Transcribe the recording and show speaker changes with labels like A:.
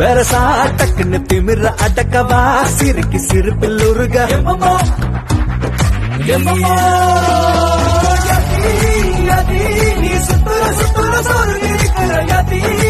A: வெரசா டக்குன்னு திமிர அடக்கவா சிறுக்கி சிரிப்பில் உருக நீ சுத்துற சுத்துற சோறு இருக்கிற